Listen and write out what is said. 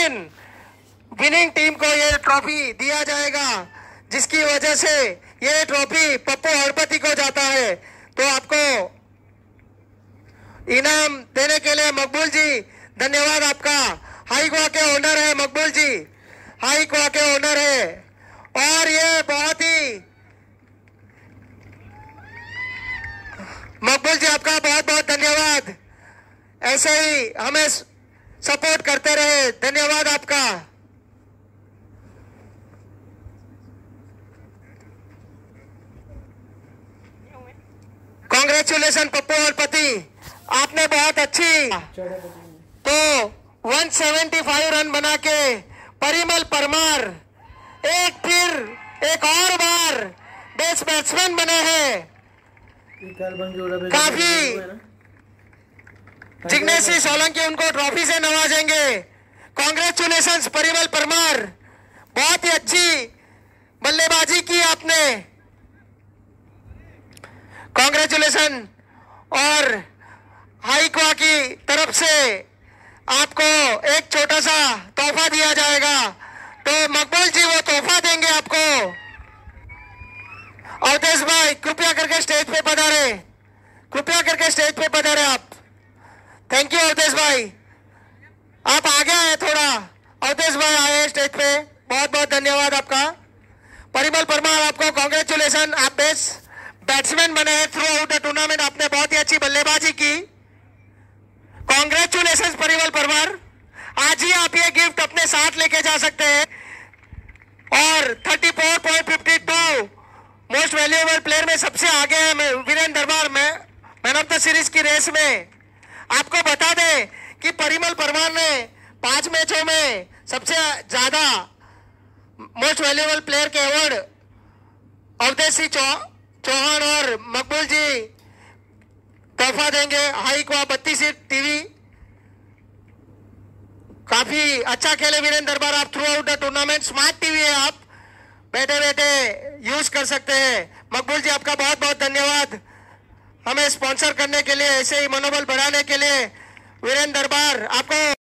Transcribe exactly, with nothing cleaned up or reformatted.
Seven winning team को ये trophy दिया जाएगा, जिसकी वजह से ये ट्रॉफी पप्पू हरपति को जाता है। तो आपको इनाम देने के लिए मकबूल जी, धन्यवाद आपका। हाई गोवा के ओनर है मकबूल जी, हाई गोवा के ओनर है। और ये बहुत ही मकबूल जी, आपका बहुत बहुत धन्यवाद। ऐसे ही हमें सपोर्ट करते रहे, धन्यवाद आपका। कांग्रेचुलेशन पप्पू हरपति, आपने बहुत अच्छी तो एक सौ पचहत्तर रन बना के परिमल परमार एक फिर एक और बार बेस्ट बैट्समैन बने हैं। काफी जिग्नेश सोलंकी उनको ट्रॉफी से नवाजेंगे। कांग्रेचुलेशन परिमल परमार, बहुत ही अच्छी बल्लेबाजी की आपने, कांग्रेचुलेशन। और हाई गोवा की तरफ से आपको एक छोटा सा तोहफा दिया जाएगा, तो मकबूल जी वो तोहफा देंगे आपको। अवधेश भाई कृपया करके स्टेज पे पधारे, कृपया करके स्टेज पे पधारे आप। थैंक यू अवधेश भाई, आप आगे आए थोड़ा। अवधेश भाई आए स्टेज पे, बहुत बहुत धन्यवाद आपका। परिमल परमार, आपको कांग्रेचुलेशन, आप बेस्ट बैट्समैन बने हैं थ्रू आउट द टूर्नामेंट, आपने बहुत ही अच्छी बल्लेबाजी की। कांग्रेचुलेशन परिमल परमार, आज ही आप ये गिफ्ट अपने साथ लेके जा सकते हैं। और चौंतीस पॉइंट बावन मोस्ट वैल्यूएबल प्लेयर में सबसे आगे है वीरेंद्र दरबार में मैन ऑफ द सीरीज की रेस में। आपको बता दें कि परिमल परमार ने पांच मैचों में सबसे ज्यादा मोस्ट वैल्यूएबल प्लेयर के अवार्ड अवधेश सिंह चौहान और मकबूल जी तोहफा देंगे। हाई गोवा बत्तीस टीवी, काफी अच्छा खेले वीरेंद्र दरबार आप throughout the tournament. Smart TV है, आप बैठे बैठे यूज कर सकते हैं। मकबूल जी आपका बहुत बहुत धन्यवाद हमें स्पॉन्सर करने के लिए, ऐसे ही मनोबल बढ़ाने के लिए। वीरेंद्र दरबार आपको